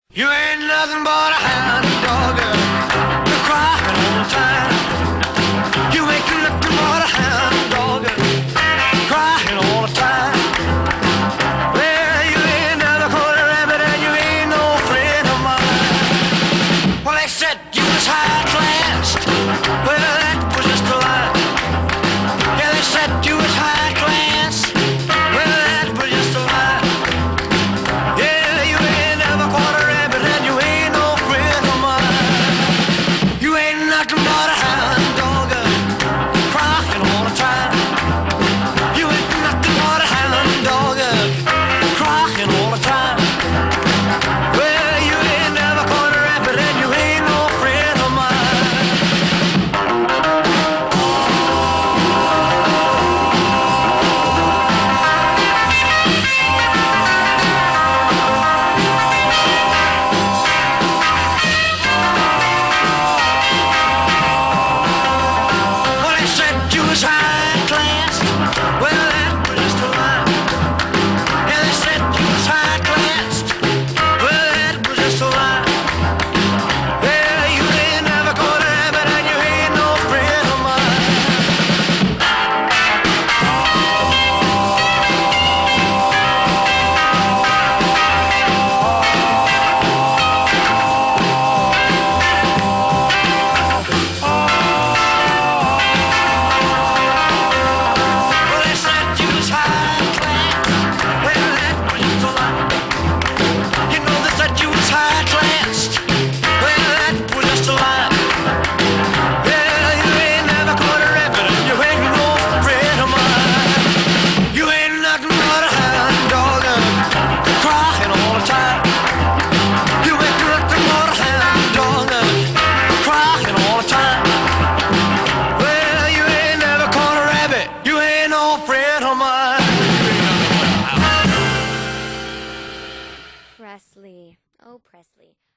You ain't nothing but a hound dog, you're crying all the time. You ain't nothing but a hound dog, crying all the time. Well, you ain't never caught a rabbit and you ain't no friend of mine. Well, they said you was high class, well, that was just a lie. Yeah, they said you was high class, well, that was just a lie. Yeah, you ain't never caught a rabbit and you ain't no friend of mine. You ain't nothing but a hound dog, crying all the time. You ain't nothing but a hound dog, crying all the time. Well, you ain't never caught a rabbit and you ain't no friend of mine. Well, they said you was high class. Well, that was just a lie. Yeah, they said you was high class. Well, that was just a lie. Yeah, you ain't never caught a rabbit and you ain't no friend of mine. Well, they said you was high class. Well, that was just a lie. You know they said you was high class. Well, that was just a lie. Yeah, you ain't never caught a rabbit and you ain't no friend of mine. You ain't nothing but a hound dog, crying all the time. You ain't nothing but a hound dog, crying all the time. Well, you ain't never caught a rabbit, you ain't no friend of mine. Presley. Oh, Presley.